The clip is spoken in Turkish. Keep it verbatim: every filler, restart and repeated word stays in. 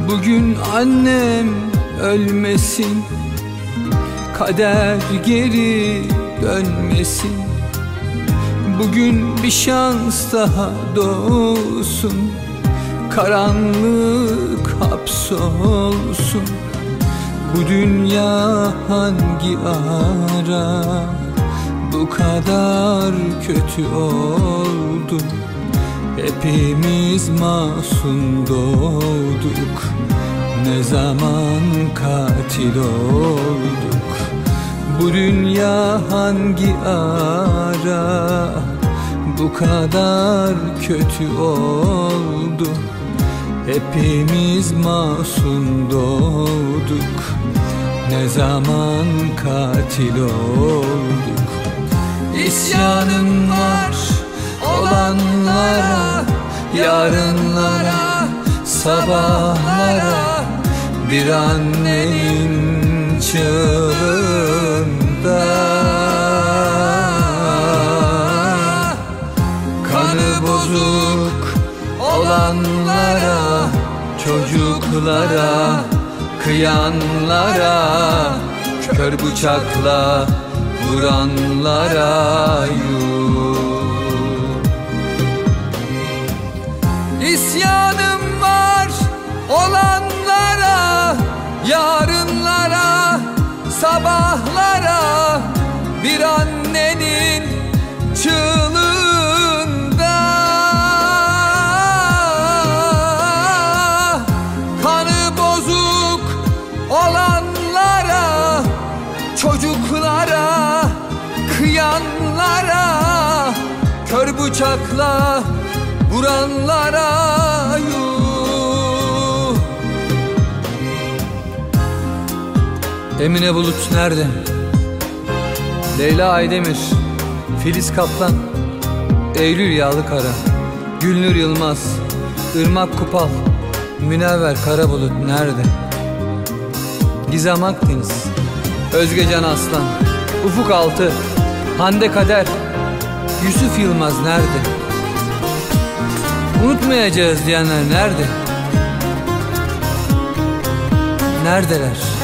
Bugün annem ölmesin, kader geri dönmesin. Bugün bir şans daha doğsun, karanlık hapsolsun. Bu dünya hangi ara bu kadar kötü oldu? Hepimiz masum doğduk, ne zaman katil olduk? Bu dünya hangi ara bu kadar kötü oldu? Hepimiz masum doğduk, ne zaman katil olduk? İsyanım var olanlara, yarınlara, sabahlara. Bir annenin çığlığında kanı bozuk olanlara, çocuklara, kıyanlara, kör bıçakla vuranlara yuh. İsyanım var olanlara, yarınlara, sabahlara. Bir annenin çığlığında kanı bozuk olanlara, çocuklara, kıyanlara, kör bıçakla vuranlara yuh. Emine Bulut nerede? Leyla Aydemir, Filiz Kaplan, Eylül Yağlıkara, Gülnur Yılmaz, Irmak Kupal, Münevver Karabulut nerede? Gizem Akdeniz, Özgecan Aslan, Ufuk Altı, Hande Kader, Yusuf Yılmaz nerede? Unutmayacağız diyenler nerede? Neredeler?